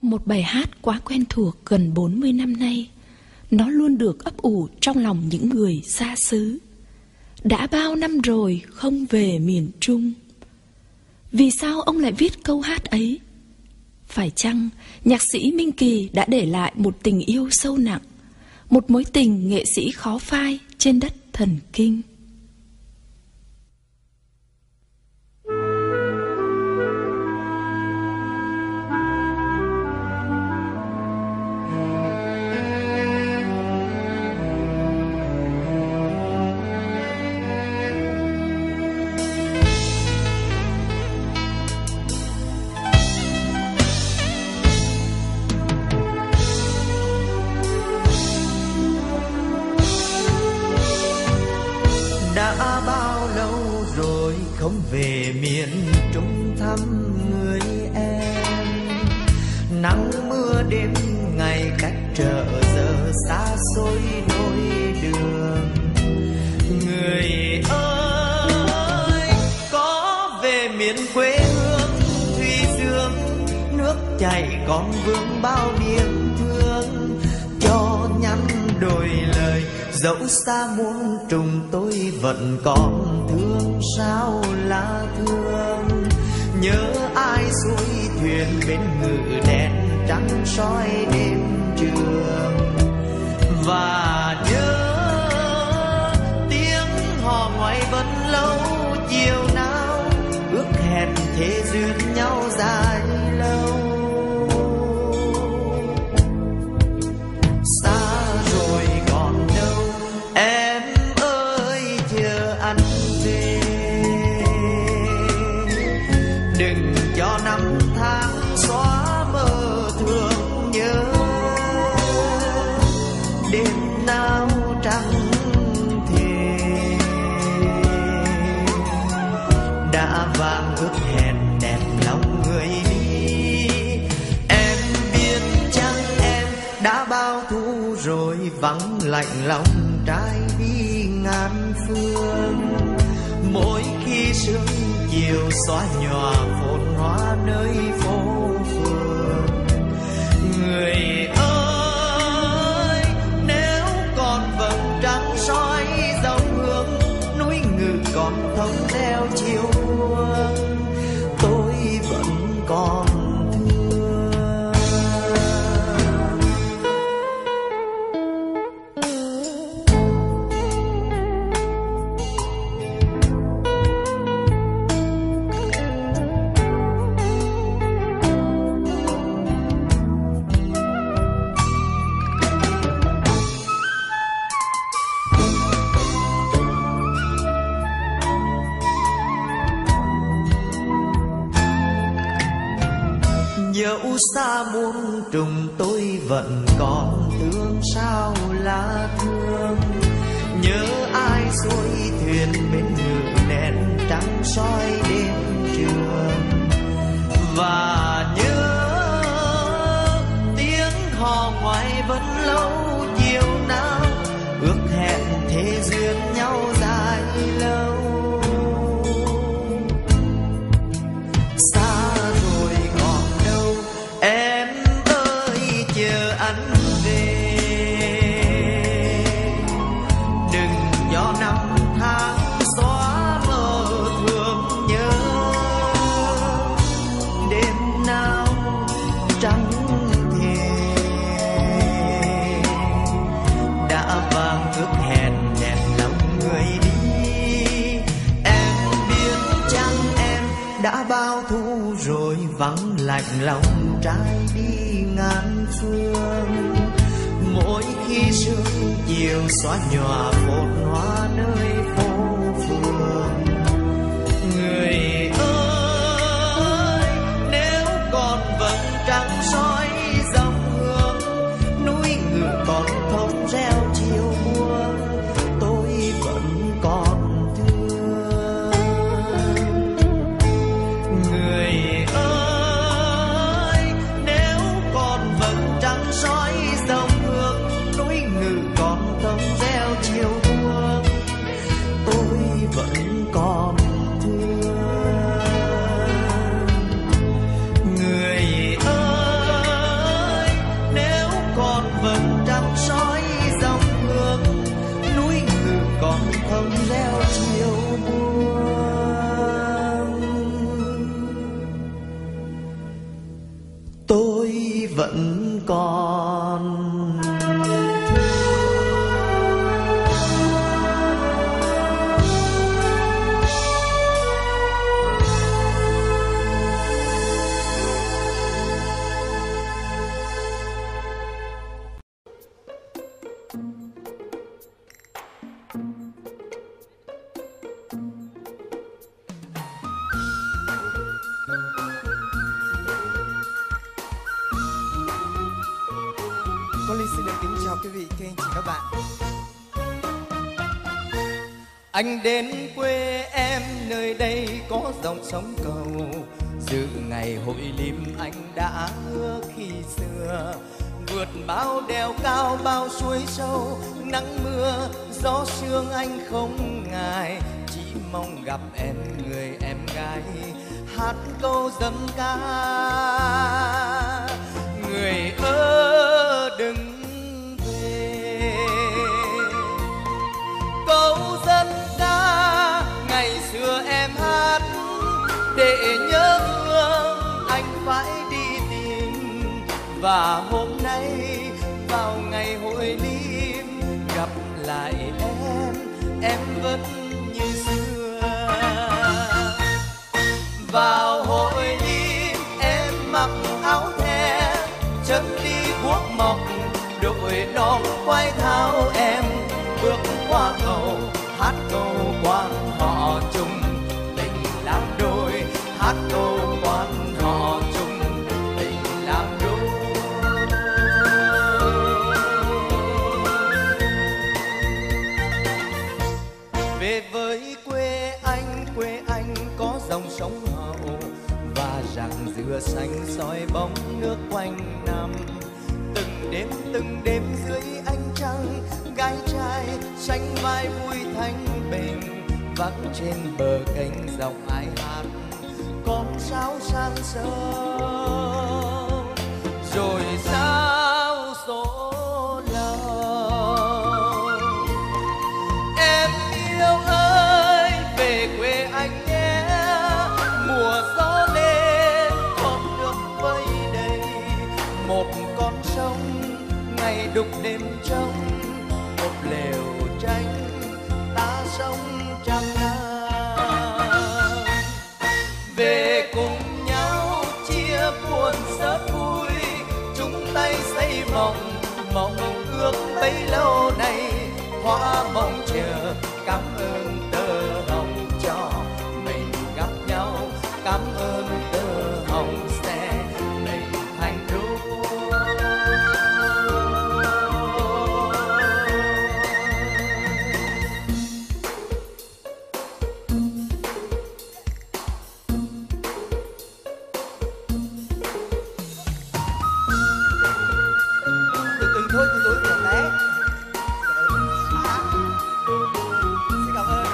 Một bài hát quá quen thuộc gần 40 năm nay. Nó luôn được ấp ủ trong lòng những người xa xứ. Đã bao năm rồi không về miền Trung. Vì sao ông lại viết câu hát ấy? Phải chăng nhạc sĩ Minh Kỳ đã để lại một tình yêu sâu nặng, một mối tình nghệ sĩ khó phai trên đất thần kinh? Đã bao lâu rồi không về miền Trung thăm người em. Nắng mưa đêm ngày cách trở giờ xa xôi đôi đường. Người ơi có về miền quê hương Thủy Dương, nước chảy còn vương bao niềm thương. Cho nhắn đôi lời dẫu xa muôn trùng tôi vẫn còn thương sao là thương. Nhớ ai xuôi thuyền bên ngự đèn trắng soi đêm trường. Và nhớ tiếng hò ngoài vẫn lâu chiều nào, ước hẹn thế duyên nhau dài lâu. Vàng ước hẹn đẹp lòng người đi. Em biết chăng em đã bao thu rồi vắng lạnh lòng trai đi ngàn phương. Mỗi khi sương chiều xóa nhòa phồn hoa nơi phố phường. Người ơi nếu còn vầng trăng soi dấu hướng, núi ngự còn thông theo chiều tôi vẫn còn thương. Dẫu xa muôn trùng tôi vẫn còn thương sao là thương. Nhớ ai xuôi thuyền bên ngự đèn trắng soi đêm trường. Và nhớ tiếng hò ngoài vẫn lâu chiều nào, ước hẹn thế duyên nhau dài lâu. Đã bao thu rồi vắng lạnh lòng trai đi ngàn phương. Mỗi khi sương chiều xóa nhòa phồn hoa nơi phố phường. Người ơi nếu còn vầng trăng soi dòng hương, núi ngự còn thông reo chiều buông, tôi vẫn còn thương. Người ơi tôi vẫn còn. Con Linh xin được kính chào quý vị, các anh chị, các bạn. Anh đến quê em, nơi đây có dòng sông cầu. Dự ngày hội lim anh đã hứa khi xưa. Vượt bao đèo cao, bao suối sâu, nắng mưa, gió sương anh không ngại. Chỉ mong gặp em, người em gái, hát câu dân ca. Người ơi đừng về, câu dân ca ngày xưa em hát để nhớ thương anh phải đi tìm. Và hôm nay vào ngày hội lim gặp lại em vẫn như xưa. Vào hội lim em mặc áo the, chân đi guốc mọc, đội nón quay thao em bước qua cầu, hát câu quan họ chung tình làm đôi, hát câu quan họ chung tình làm đôi. Về với quê anh có dòng sông Hậu và rặng dừa xanh soi bóng nước quanh năm. Từng đêm dưới ánh trăng, gái trai sánh vai vui thanh bình, vắng trên bờ kênh dòng ai hát con sáo sang sớm. Rồi sao số lòng em yêu ơi, về quê anh nhé. Mùa gió lên con nước vơi đầy, một con sông ngày đục đêm trông, một lều tranh ta sống trăm năm. Về cùng nhau chia buồn rất vui, chúng tay xây mộng, mộng ước bấy lâu nay. Hoa mong chờ cảm ơn tơ hồng cho mình gặp nhau, cảm ơn tơ hồng sẽ mình thành đôi. Từ từ nhỏ bé. Xin cảm ơn.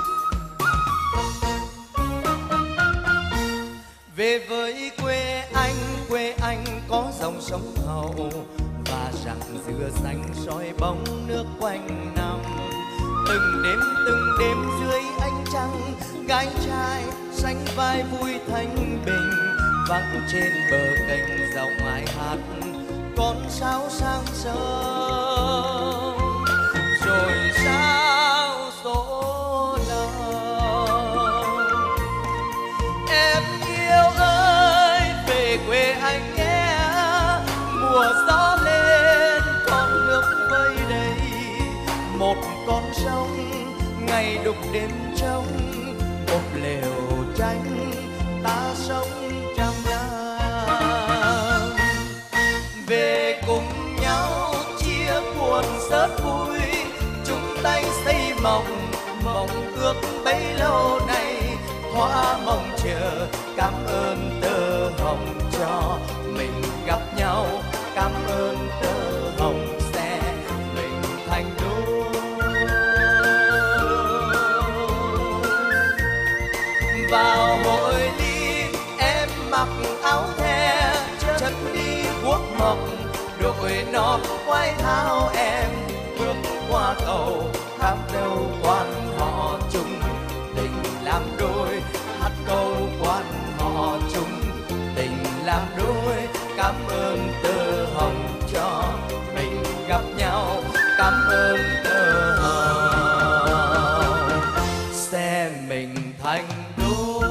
Về với quê anh có dòng sông Hậu và rặng dừa xanh soi bóng nước quanh năm. Từng đêm dưới ánh trăng, gái trai sánh vai vui thanh bình, vắng trên bờ kênh dòng ai hát con sáo sang sớm. Rồi sao số lòng em yêu ơi, về quê anh nhé. Mùa gió lên con nước vơi đầy, một con sông ngày đục đêm trông, một lều tranh ta sống trăm năm. Về cùng nhau chia buồn rất vui, chúng tay xây mộng, mộng ước bấy lâu nay. Hoa mong chờ cảm ơn tơ hồng cho mình gặp nhau, cảm ơn tơ hồng sẽ mình thành đôi. Vào hội lim em mặc áo the, chân đi guốc mọc, đội nón quay thao em bước qua cầu, hát câu quan họ chung tình làm đôi, hát câu quan họ chung tình làm đôi. cảm ơn tơ hồng cho mình gặp nhau, cảm ơn tơ hồng sẽ mình thành đôi.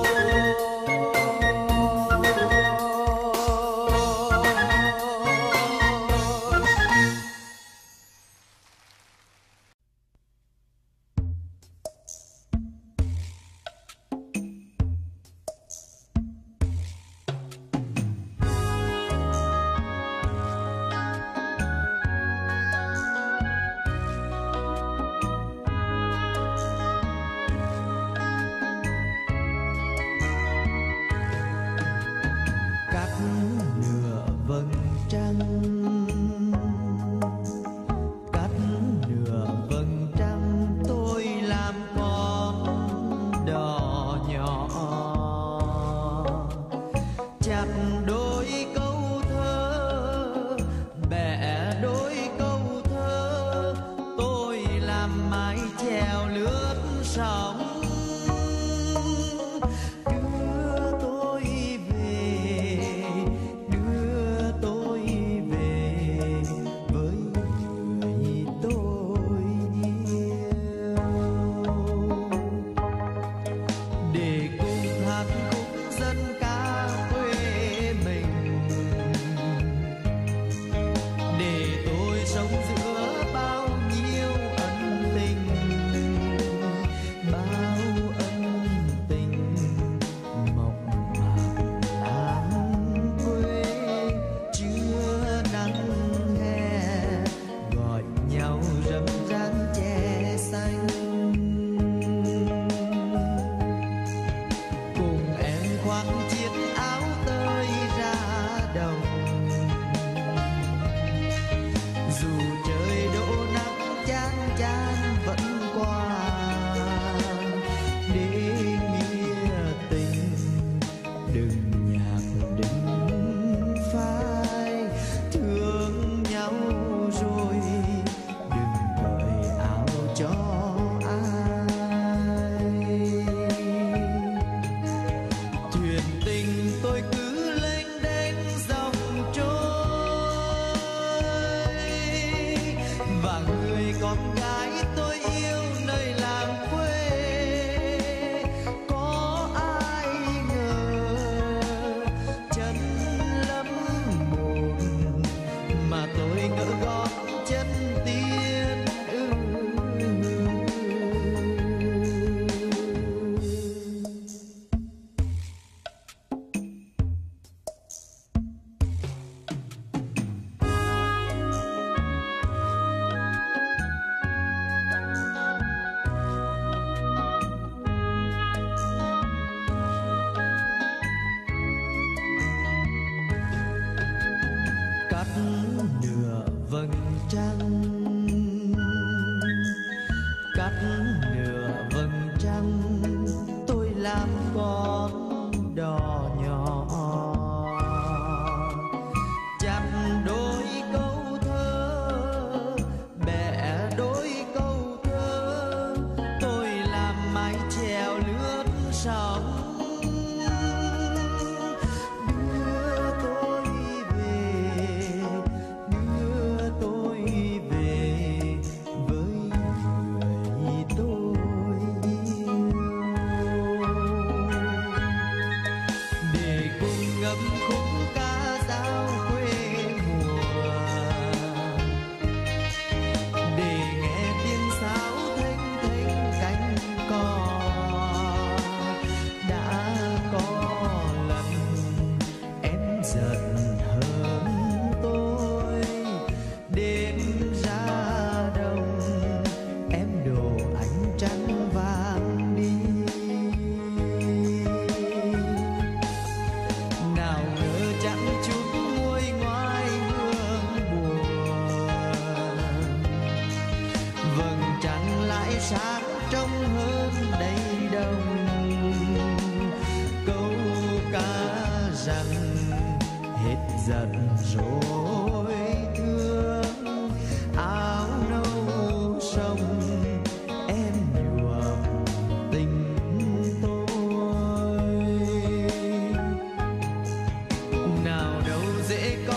Nào đâu dễ có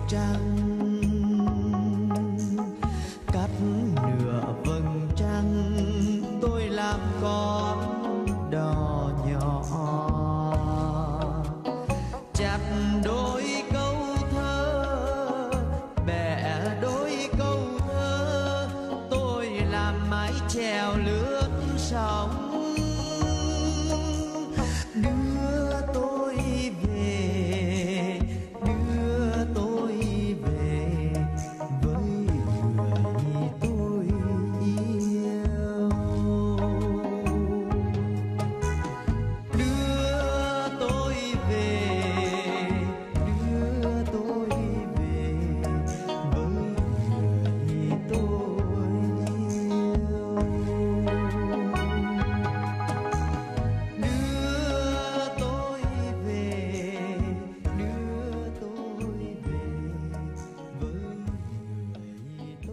trăng, cắt nửa vầng trăng tôi làm con đò nhỏ, chặt đôi câu thơ, bẻ đôi câu thơ, tôi làm mái chèo lướt sóng. Đưa tôi về, đưa tôi về với người tôi yêu. Đưa tôi về, đưa tôi về với người tôi yêu. Đưa tôi về, đưa tôi về với người tôi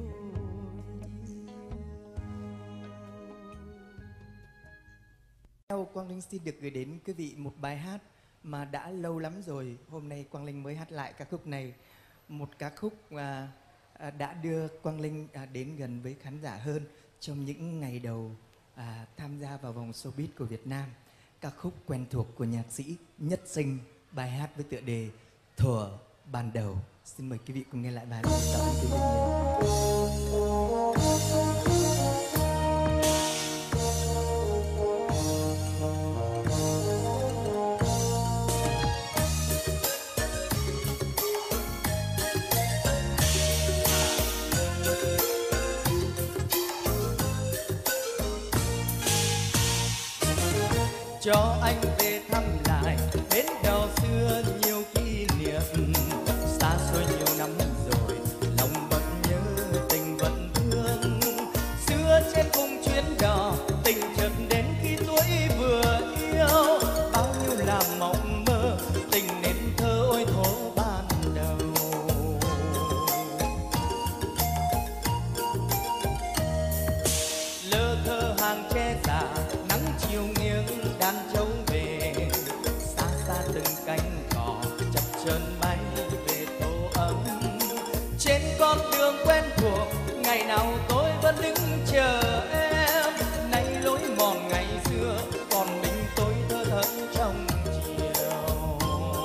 Theo Quang Linh xin được gửi đến quý vị một bài hát mà đã lâu lắm rồi. Hôm nay Quang Linh mới hát lại ca khúc này. Một ca khúc đã đưa Quang Linh đến gần với khán giả hơn trong những ngày đầu tham gia vào vòng showbiz của Việt Nam. Ca khúc quen thuộc của nhạc sĩ Nhất Sinh, bài hát với tựa đề Thuở Ban Đầu. Xin mời quý vị cùng nghe lại bài hát. Cảm ơn quý vị nhiều. cho anh về thăm lại bến đò xưa nhiều kỷ niệm, xa xôi nhiều năm rồi lòng vẫn nhớ tình vẫn thương. Xưa trên cùng chuyến đò tình chợt đến khi tuổi vừa yêu, bao nhiêu là mộng mơ tình nên thơ ôi thố ban đầu. Lơ thơ hàng tre già nắng chiều nghiêng đang trâu về, xa xa từng cánh cỏ chập chờn bay về tổ ấm. Trên con đường quen thuộc ngày nào tôi vẫn đứng chờ em, nay lối mòn ngày xưa còn mình tôi thơ thẫn trong chiều.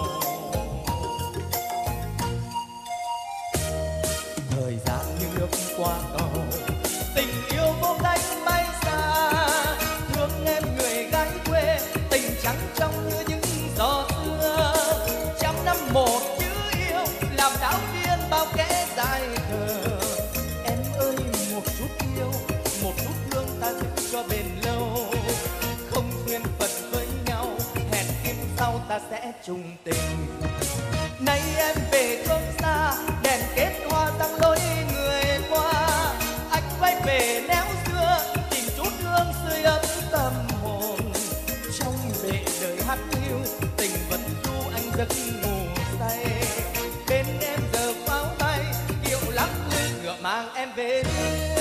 Thời gian như nước qua cầu, tình yêu vô cách bay xa, thương em người gái quê tình trắng trong như những giọt xưa. Trăm năm một chữ yêu làm đảo viên bao kẻ dài khờ. Em ơi một chút yêu, một chút thương ta giữ cho bền lâu, không duyên phận với nhau hẹn kiếp sau ta sẽ chung tình. Nay em về chốn xa đèn kết hoa răng lối người qua, anh quay về néo xưa tìm chút hương sưởi ấm tâm hồn. Trong bể đời hát hiu tình vẫn ru anh giấc ngủ say, bên em giờ pháo bay kiệu lắc lư ngựa mang em về đi.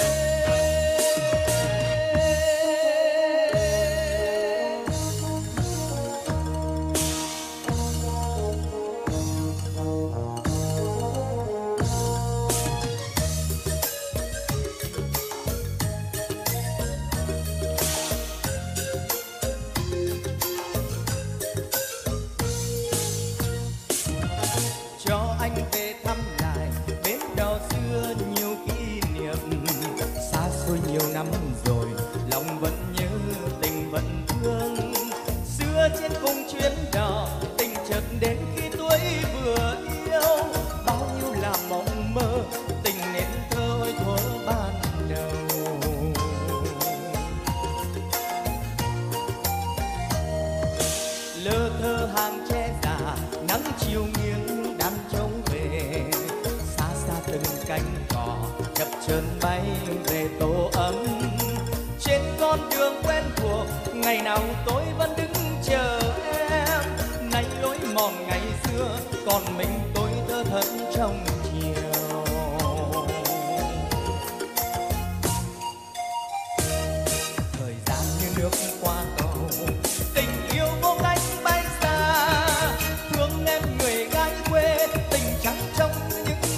Cho anh về thăm lại bến đò xưa nhiều kỷ niệm, xa xôi nhiều năm rồi lòng vẫn nhớ tình vẫn thương. Xưa trên cùng chuyến đò tình chợt đến khi tuổi vừa yêu, bao nhiêu là mộng mơ tình nên thơ ôi thuở ban đầu. Lơ thơ hàng tre già nắng chiều nghiêng đang trông về, xa xa từng cánh cỏ chập chờn bay về tổ ấm. Trên con đường quen thuộc ngày nào tôi vẫn đứng chờ em, nay lối mòn ngày xưa còn mình tôi thơ thẫn trong chiều. Thời gian như nước qua cầu, tình yêu vô cách bay xa, thương em người gái quê tình trắng trong những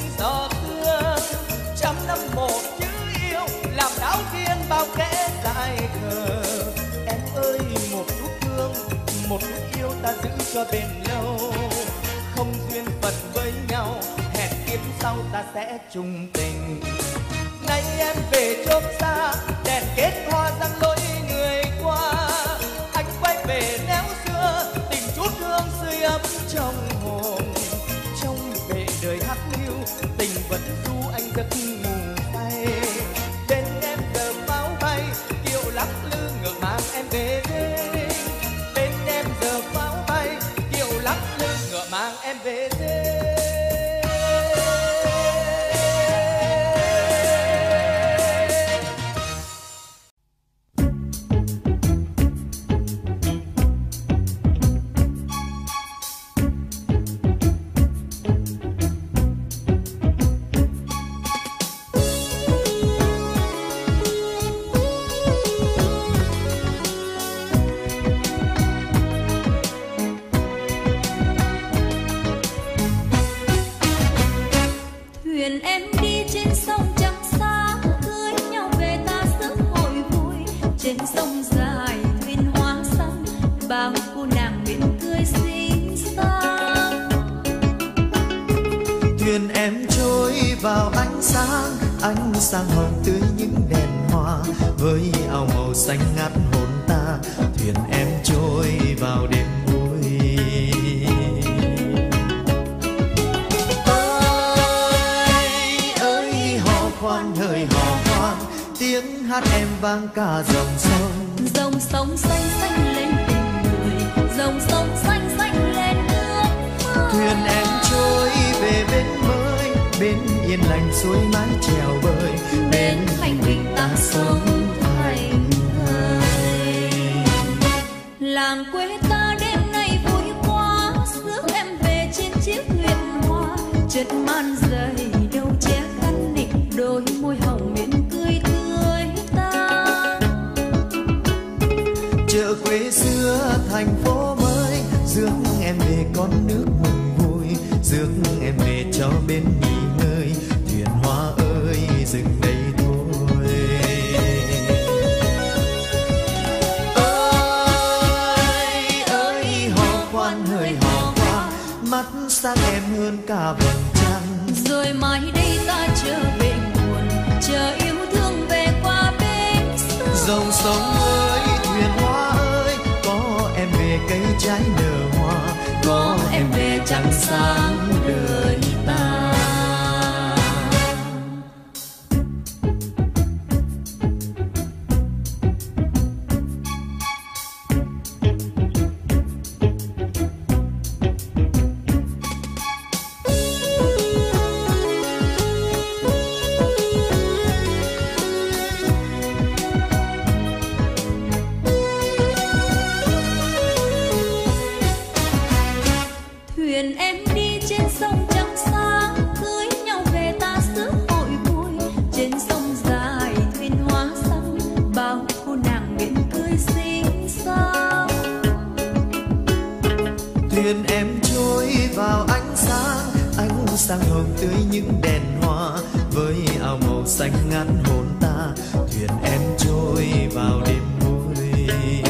ta giữ cho bền lâu. Không duyên phận với nhau, hẹn kiếp sau ta sẽ chung tình. Nay em về chốn xa, đèn kết hoa răng lối người qua. Anh quay về néo xưa, tình chút hương sưởi ấm trong hồn. Trong bể đời hắt hiu, tình vẫn du anh giấc ngủ say. Bên em giờ pháo bay, kiệu lắc lư ngựa mang em về đây. Bên em giờ pháo bay, kiệu lắc lư ngựa mang em về đây. Thuyền em đi trên sông trắng sáng, cưới nhau về ta sớm hội vui. Trên sông dài thuyền hoa xanh, bao cô nàng mỉm cười xinh xắn. Thuyền em trôi vào ánh sáng hồng tươi những đèn hoa. Với áo màu xanh ngát hồn ta, thuyền em trôi vào đêm vui. Khoan hỡi hò khoan, tiếng hát em vang cả dòng sông. Dòng sông xanh xanh lên tình người, dòng sông xanh xanh lên ước mơ. Thuyền em trôi về bên mới, bên yên lành suối mái chèo bơi. Bên thanh bình ta sống thành thơi. Làng quê ta đêm nay vui quá, rước em về trên chiếc thuyền hoa. Chất man dày đâu che khăn nịnh, đôi môi hồng mỉm cười tươi ta. Chợ quê xưa thành phố mới, rước em về con nước mừng vui. Rước em về cho bên nghỉ ngơi, thuyền hoa ơi dừng đây thôi. Ơi hò khoan hỡi hò khoan, mắt sáng em hơn cả vầng trăng. Rồi mai đây ta trở về nguồn, chờ yêu thương về qua bên sông. Dòng sông ơi thuyền hoa ơi, có em về cây trái nở hoa. Có em về trăng sáng đời ta. Thuyền em đi trên sông trắng sáng, cưới nhau về ta sớm hội vui. Trên sông dài thuyền hoa xanh, bao cô nàng mỉm cười xinh xắn. Thuyền em trôi vào ánh sáng hồng tươi những đèn hoa. Với áo màu xanh ngát hồn ta, thuyền em trôi vào đêm vui.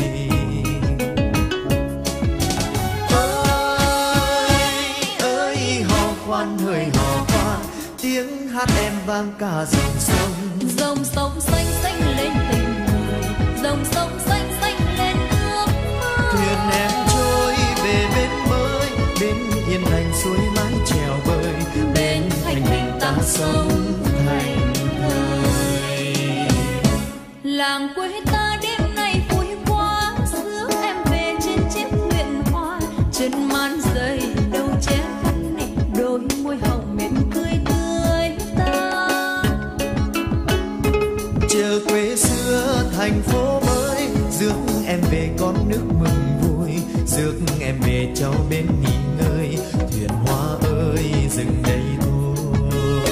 Ơi hò khoan hỡi hò khoan, tiếng hát em vang cả dòng sông. Dòng sông xanh xanh lên tình người, dòng sông xanh xanh lên ước mơ. Thuyền em trôi về bên mới, bên yên lành suối mái chèo bơi. Bên thanh bình ta sống thành thơi. Làng quê ta đêm nay vui quá, rước em về trên chiếc thuyền hoa. Chân man dày đâu che khăn nịnh, đôi môi hồng mỉm cười tươi ta. Chợ quê xưa thành phố mới, rước em về con nước mừng vui. Rước em về cho bên nghỉ ngơi, thuyền hoa ơi dừng đây thôi.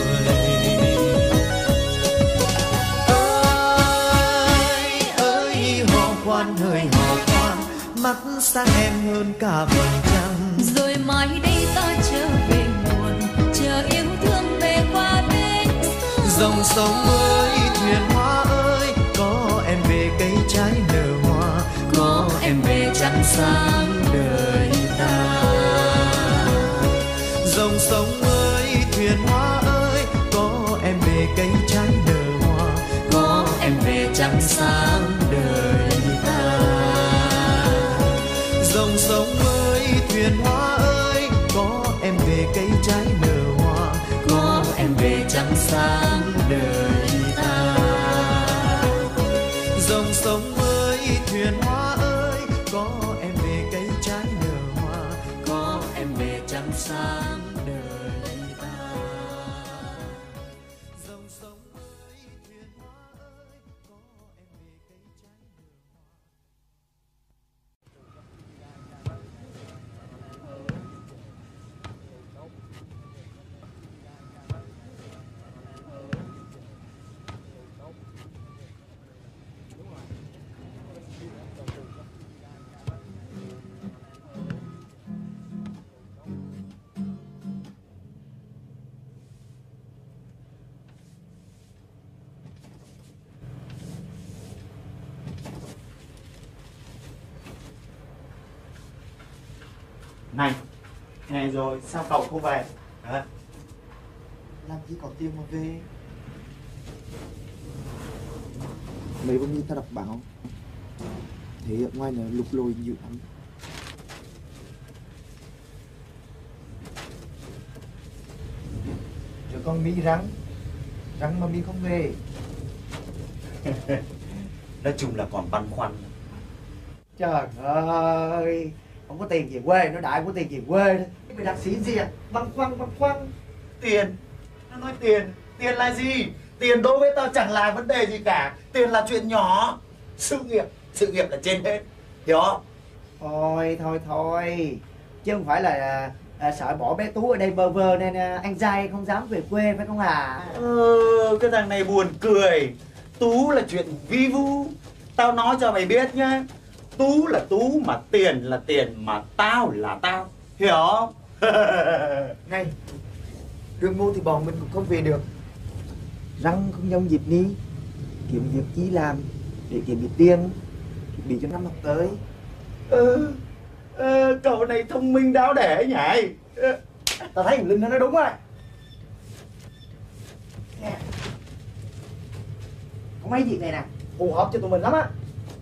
Ơi hò khoan hỡi hò khoan, mắt sáng em hơn cả vầng trăng. Rồi mai đây ta trở về nguồn, chờ yêu thương về qua bên sông. Dòng sông ơi thuyền hoa ơi, có em về cây trái nở hoa. Có em về trăng sáng đời sông ơi, thuyền hoa ơi, có em về cây trái nở hoa, có em về trăng sáng đời ta. Dòng sông ơi, thuyền hoa ơi, có em về cây trái nở hoa, có em về trăng sáng đời ta. Dòng sông ơi, thuyền hoa ơi, có em về cây trái nở hoa, có em về trăng sáng đời ta. Dòng sông ơi, thuyền hoa ơi, có em về cây trái nở hoa. Này, hè rồi sao cậu không về? Hả? Làm gì có tiền mà về. Mấy hôm nay ta đọc báo, thấy ở ngoài là lục lôi dữ lắm. Rồi con Mỹ rắn mà Mỹ không về. Nói chung là còn băn khoăn. Trời ơi, không có tiền về quê, nó đại không có tiền về quê thôi. Mày đặt xí gì à? Băn khoăn. Tiền, nó nói tiền là gì? Tiền đối với tao chẳng là vấn đề gì cả. Tiền là chuyện nhỏ. Sự nghiệp là trên hết. Hiểu không? Thôi, chứ không phải là sợ bỏ bé Tú ở đây bơ vơ nên anh trai không dám về quê phải không hả? Cái thằng này buồn cười. Tú là chuyện vi vu. Tao nói cho mày biết nhá. Tú là Tú mà tiền là tiền mà tao là tao. Hiểu không? Này, đường môn thì bọn mình cũng không về được. Răng không giống dịp ní, kiếm việc chí làm để kiếm được tiền, chuẩn bị cho năm học tới. Cậu này thông minh đáo để nhỉ. Tao thấy thằng Linh nó nói đúng rồi. Nè, có mấy việc này nè, phù hợp cho tụi mình lắm á.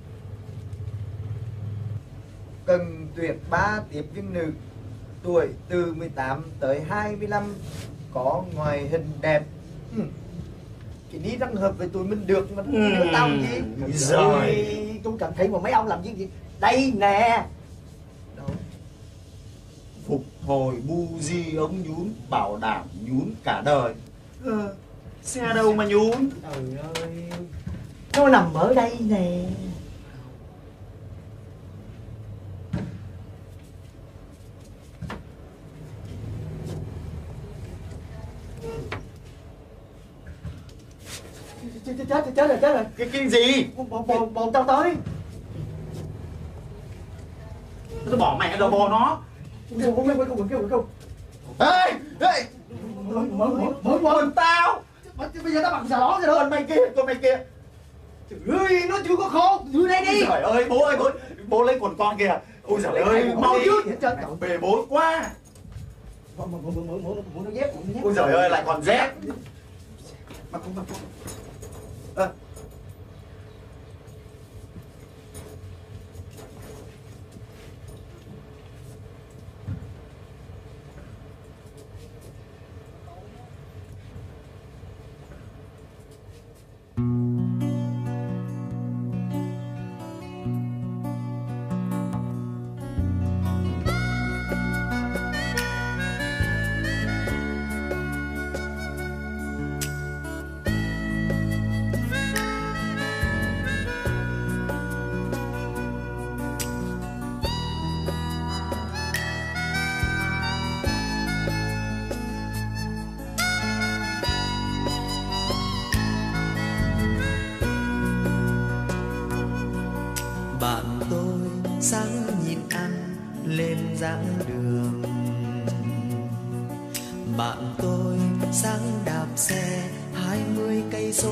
Cần tuyển 3 tiếp viên nữ, tuổi từ 18 tới 25, có ngoại hình đẹp. Cái ní răng hợp với tụi mình được mà đứa tao gì. Rồi. Tôi cảm thấy mà mấy ông làm gì đây nè. Đâu? Phục hồi buji ống nhún, bảo đảm nhún cả đời. Xe đâu mà nhún. Trời ơi, nó nằm ở đây nè. Chết rồi. Cái gì? Bồn tao tới. Tôi bỏ mẹ đầu bò nó. Không. Ê! Mở Còn tao! Bây giờ tao bằng xà lón rồi đó. Con mày kia. Trời ơi, nó chưa có khô. Dưới đây đi. Trời ơi, bố ơi, bố lấy quần con kìa. Ôi giời ơi, mau chứ. Bề bối quá. Mở nó dép. Ôi giời ơi, lại còn dép. Mặc không. Bạn tôi sáng nhìn ăn lên giảng đường, bạn tôi sáng đạp xe 20 cây số,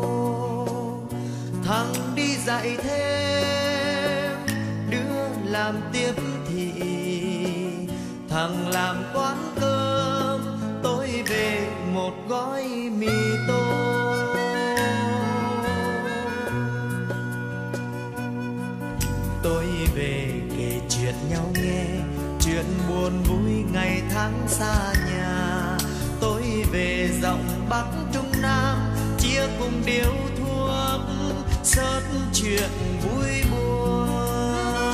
thằng đi dạy thêm, đứa làm tiếp thị, thằng làm quán cơm gói mì tôm. Tôi về kể chuyện nhau nghe, chuyện buồn vui ngày tháng xa nhà. Tôi về rộng Bắc Trung Nam, chia cùng điếu thuốc sớt chuyện vui buồn.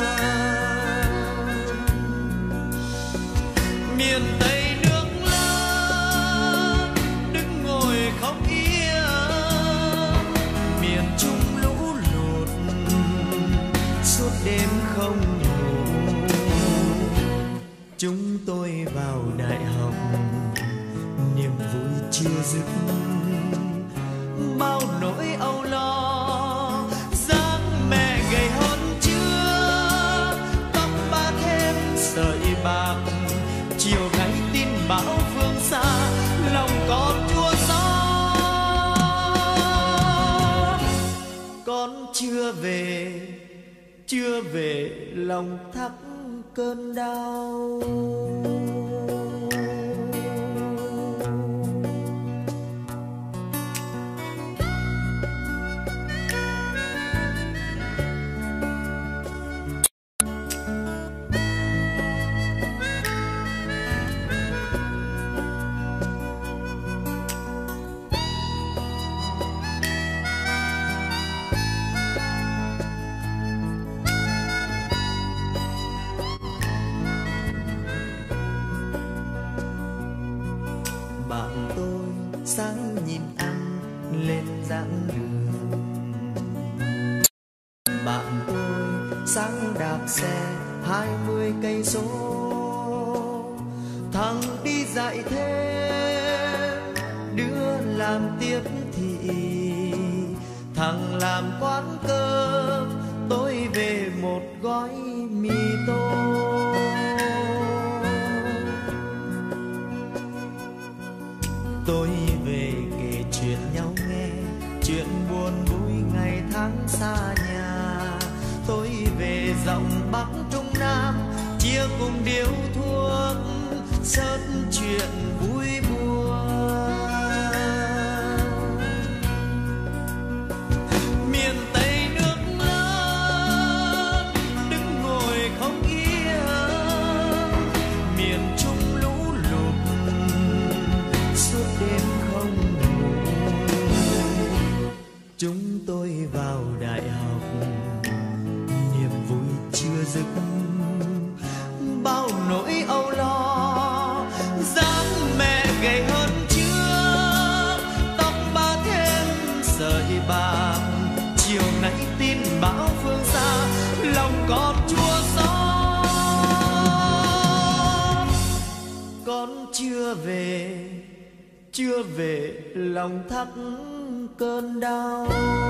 Miền Tây nước lớn đứng ngồi không yên, miền Trung lũ lụt suốt đêm không ngủ. Chúng tôi vào đại học, niềm vui chưa dứt, bao nỗi âu lo. Dáng mẹ gầy hơn chưa, tóc ba thêm sợi bạc. Chiều nay tin bão phương xa, lòng con chua xót. Con chưa về lòng thắt cơn đau. Bạn tôi sáng nhìn anh lên dãn đường, bạn tôi sáng đạp xe 20 cây số. Thằng đi dạy thêm, đứa làm tiếp thị, thằng làm quán cơm, tôi về một gói mì tôm. Tôi về kể chuyện nhau nghe, chuyện buồn vui ngày tháng xa nhà. Tôi về rộng Bắc Trung Nam, chia cùng điếu thuốc sớt chuyện vui buồn. Miền Tây nước lớn đứng ngồi không yên, miền Trung lũ lụt suốt đêm không ngủ. Chúng tôi vào đại học, niềm vui chưa dứt, bao nỗi âu lo. Dáng mẹ gầy hơn chưa, tóc ba thêm sợi bạc. Chiều nay tin bão phương xa, lòng con chua xót. Con chưa về lòng thắt cơn đau.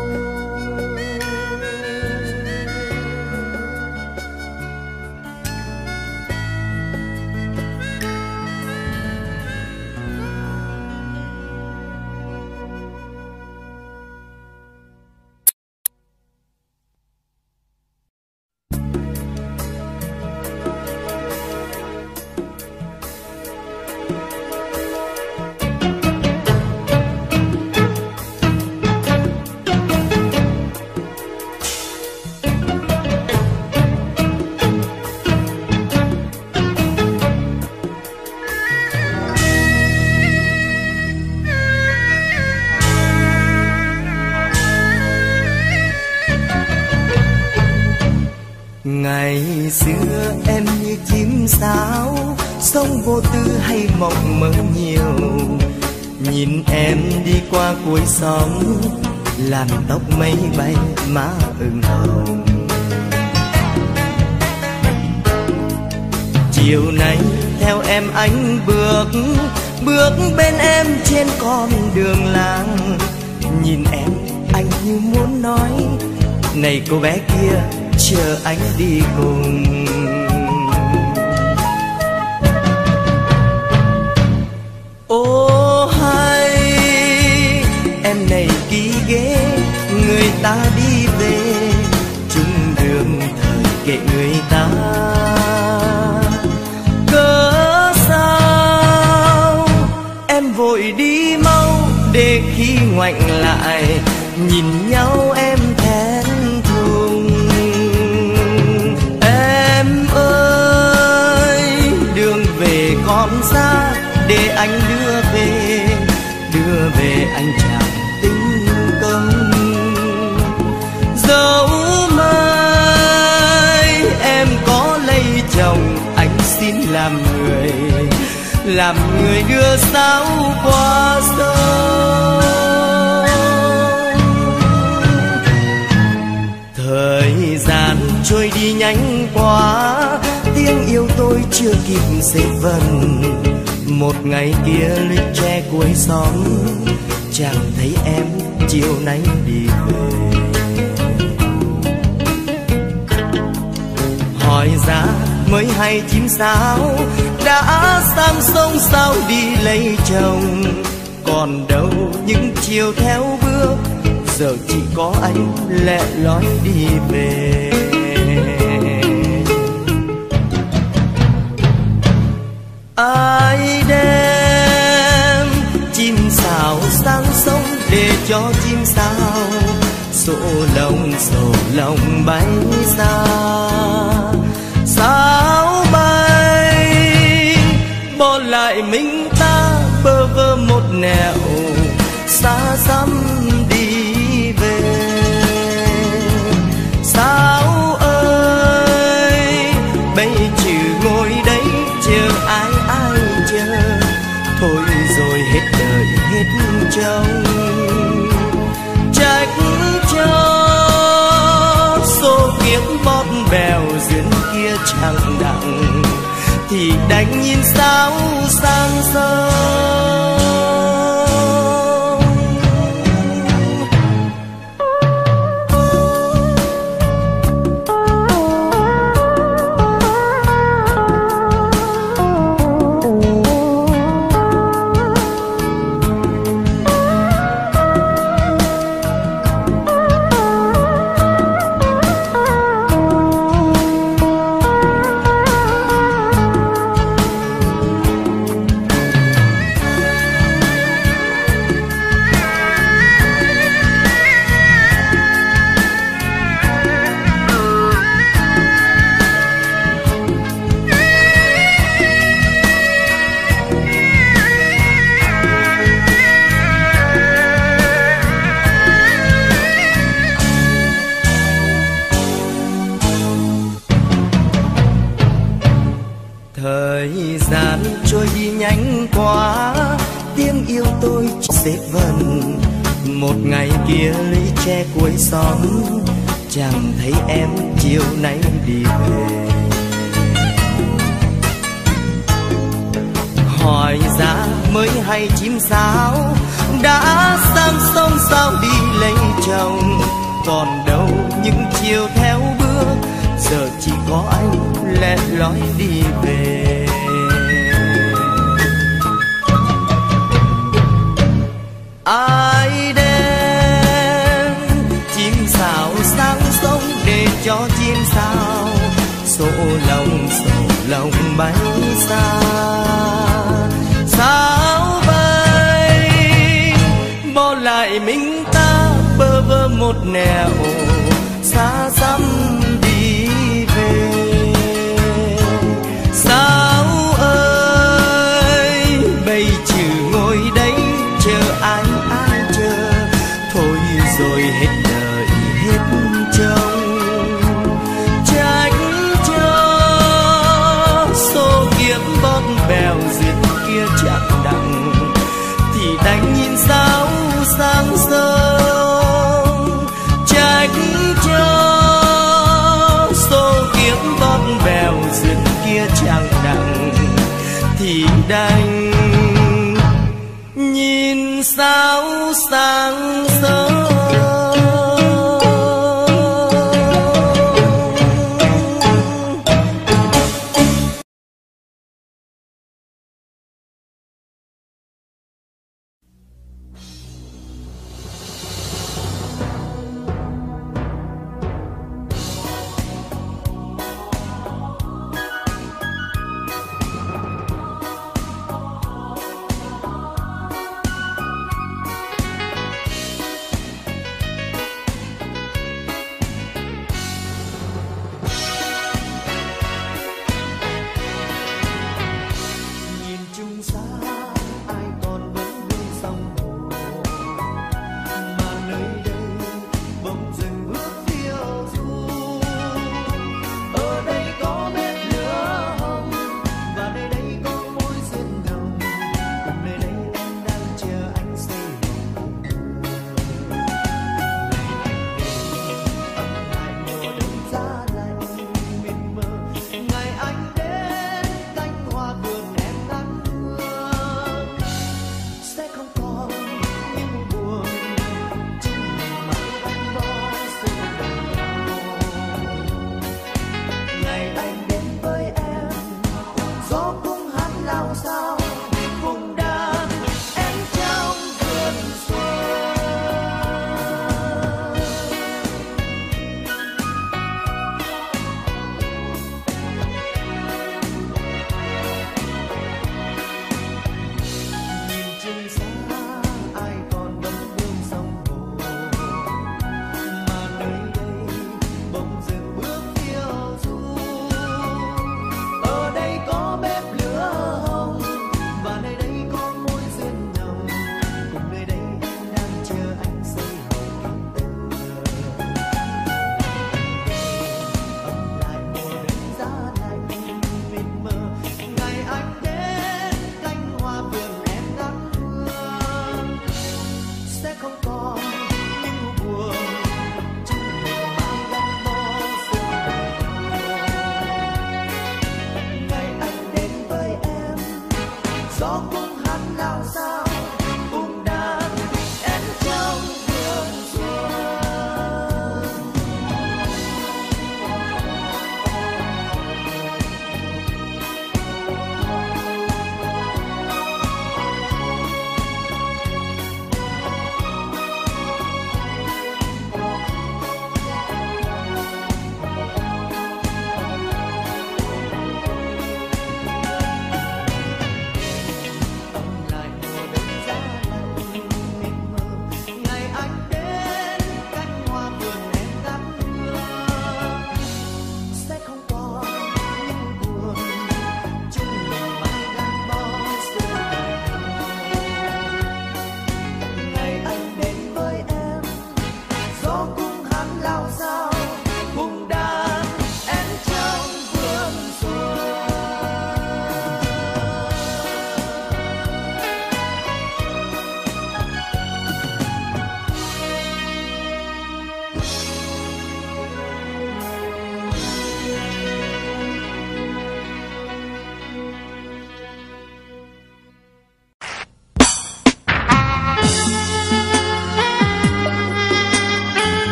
Ngày xưa em như chim sáo, sống vô tư hay mộng mơ nhiều. Nhìn em đi qua cuối xóm, làn tóc mây bay má ửng hồng. Chiều nay theo em anh bước bên em trên con đường làng. Nhìn em anh như muốn nói, này cô bé kia chờ anh đi cùng. Ô hay em này ký ghế, người ta đi về chung đường thời kệ người ta. Cớ sao em vội đi mau để khi ngoảnh lại nhìn nhau em thẹn thùng. Em ơi, đường về còn xa, để anh đưa về anh chẳng tính công. Dẫu mai em có lấy chồng, anh xin làm người đưa sao qua sông. Thời gian trôi đi nhanh quá, tiếng yêu tôi chưa kịp xếp vần. Một ngày kia lít tre cuối xóm, chẳng thấy em chiều nay đi về. Hỏi ra mới hay chim sáo đã sang sông sao đi lấy chồng. Còn đâu những chiều theo bước, giờ chỉ có anh lẻ loi đi về. Ai đem chim sáo sang sông để cho chim sáo sổ lồng bay xa. Sáo bay bỏ lại mình ta bơ vơ một nẻo, xa xăm đi về. Sáo ơi, bây trừ ngồi đây chờ ai chờ, thôi rồi hết đời hết trông. Trách cho số kiếp bóp bèo duyên kia chẳng đặng, thì đành nhìn sao sang sông. Thời gian trôi đi nhanh quá, tiếng yêu tôi xếp vần. Một ngày kia lấy tre cuối xóm, chẳng thấy em chiều nay đi về. Hỏi ra mới hay chim sáo đã sang sông sao đi lấy chồng. Còn đâu những chiều theo bước, giờ chỉ có anh lẻ loi đi về. Ai đem chim sáo sang sông để cho chim sáo sổ lồng bay xa. Sáo bay bỏ lại mình ta bơ vơ một nẻo, xa xăm đi về. Sáo ơi, bây trừ ngồi đây chờ ai chờ, thôi rồi hết đời hết trông. Trách cho số kiếp bóp bèo duyên kia chẳng đặng, thì đành nhìn sao sang sông. Trách cho số kiếp bóp bèo duyên kia chẳng đặng, thì đành nhìn sao sang sông.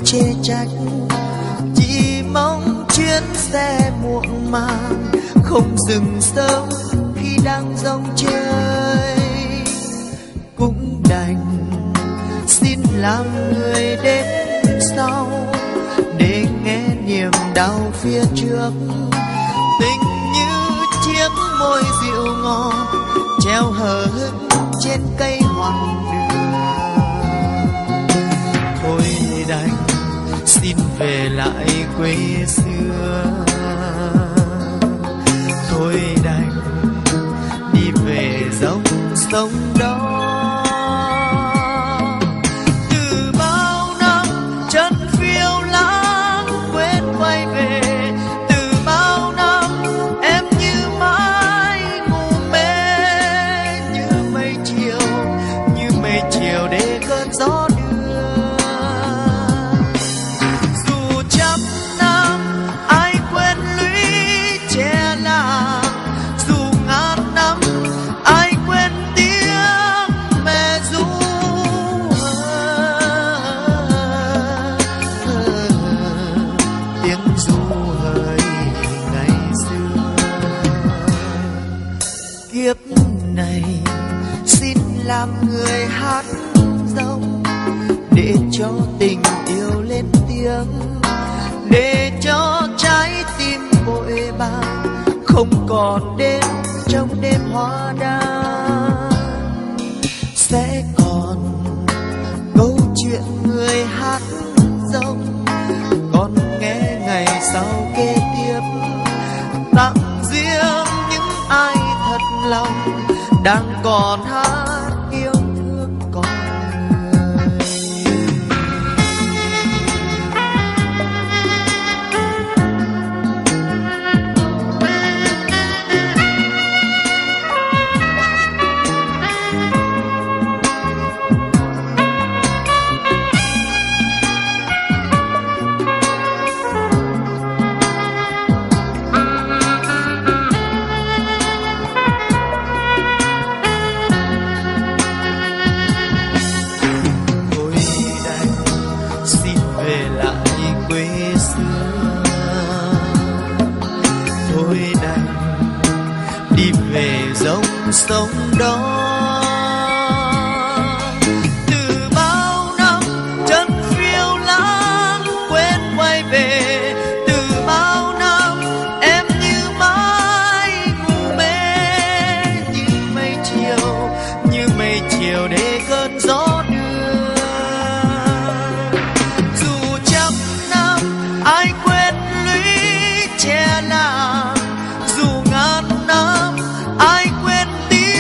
chê trách, chỉ mong chuyến xe muộn màng không dừng sớm khi đang rong chơi. Cũng đành xin làm người đến sau để nghe niềm đau phía trước. Tình như chiếc môi dịu ngọt treo hờ hững trên cây hoàng đường. Thôi đành xin về lại quê xưa, thôi đành đi về dòng sông đó. Từ bao năm chân phiêu lãng quên quay về, từ bao năm em như mãi ngủ mê, như mây chiều để cơn gió đưa. Dù trăm năm ai quên lũy che làng, dù ngàn năm ai quên tiếng mẹ ru, tiếng ru hời ngày xưa. Kiếp này xin làm người hát rong để cho tình yêu lên tiếng, để cho trái tim vội vàng không còn đến trong đêm hoa đăng. Sẽ còn câu chuyện người hát rong, còn nghe ngày sau kế tiếp, tặng riêng những ai thật lòng đang còn hát yêu thương con người. Sống đó từ bao năm chân phiêu lãng quên quay về, từ bao năm em như mãi ngủ mê, như mây chiều để cơn gió đưa. Dù trăm năm ai quên lũy che làng, dù ngàn năm ai quên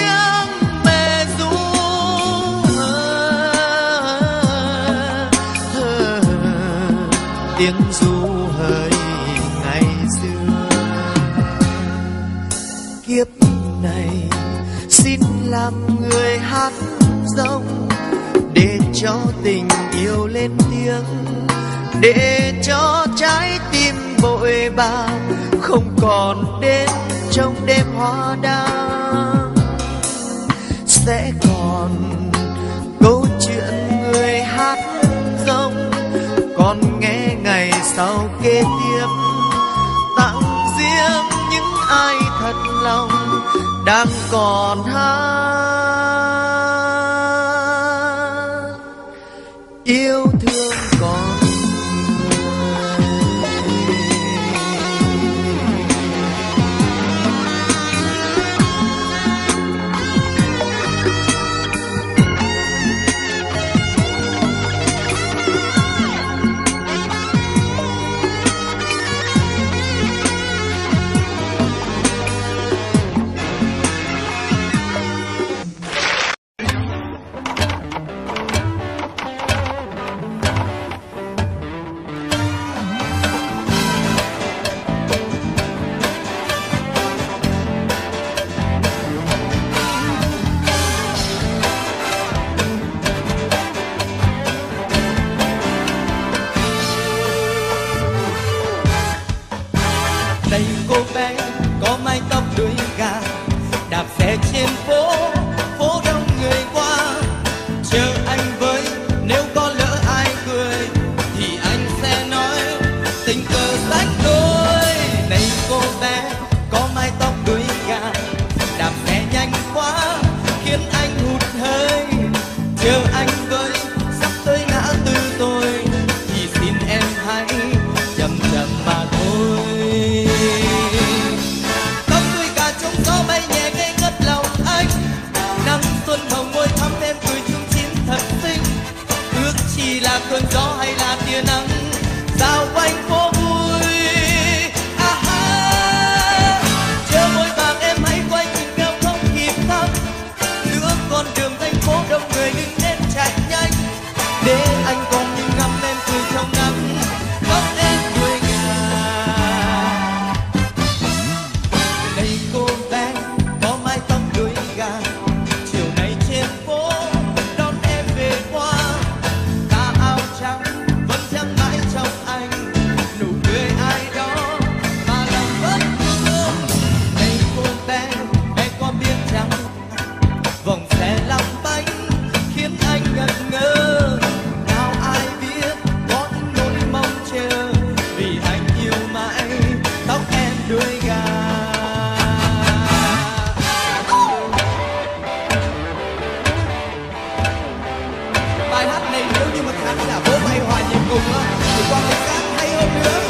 tiếng ru hời ngày xưa. Kiếp này xin làm người hát rong để cho tình yêu lên tiếng, để cho trái tim vội vàng không còn đến trong đêm hoa đăng. Sẽ còn câu chuyện người hát rong, còn nghe ngày sau kế tiếp, tặng riêng những ai thật lòng đang còn hát yêu thương con. chờ anh với sắp tới ngã tư tôi, thì xin em hãy chậm chậm mà thôi. Tóc tôi cả trong gió bay nhẹ ngây ngất lòng anh, nắng xuân hồng môi thắm em cười chung chín thật xinh. Ước chỉ là cơn gió hay là tia nắng dạo quanh phố vui. Chờ môi vàng em hãy quay nhìn nhau không kịp thăm, giữa con đường thành phố đông người đừng nên chạy nhanh, để anh còn nhìn ngắm em cười trong nắng tóc em đuôi ngà. Này cô bé có mái tóc đuôi gà, chiều nay trên phố đón em về qua, tà áo trắng vẫn trắng mãi trong anh, nụ cười ai đó mà lòng vẫn thương. Này cô bé có biết chăng vòng xe lăn bánh khiến anh ngẩn ngơ, nào ai biết có những nỗi mong chờ, vì anh yêu mãi tóc em đuôi gà. Bài hát này nếu như mà khán giả vỗ tay hòa nhịp cùng thì Quang Linh hát hay hơn nữa.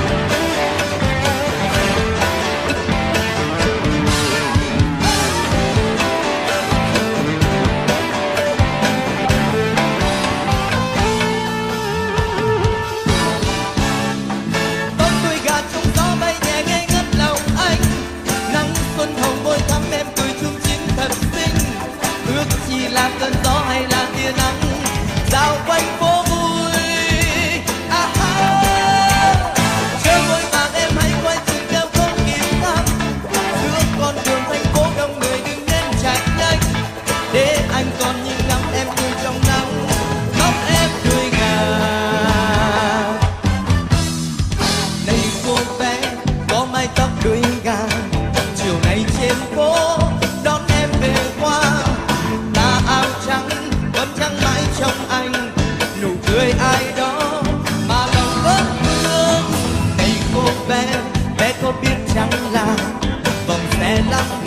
Tóc đuôi gà trong gió bay nhẹ ngây ngất lòng anh, nắng xuân hồng môi thắm em cười chung chín thật xinh. Ước chỉ là cơn gió hay là tia nắng dạo quanh phố vui. Chờ môi vàng em hãy quay chừng theo không kịp thăm, giữa con đường thành phố đông người đừng nên chạy nhanh, để anh còn nhìn ngắm em cười trong nắng tóc em đuôi gà. Này cô bé có mái tóc đuôi gà, chiều nay trên phố đón em về qua, tà áo trắng vẫn trắng mãi trong anh, nụ cười ai đó mà lòng vẫn thương. Này cô bé có biết chăng là vòng xe lăn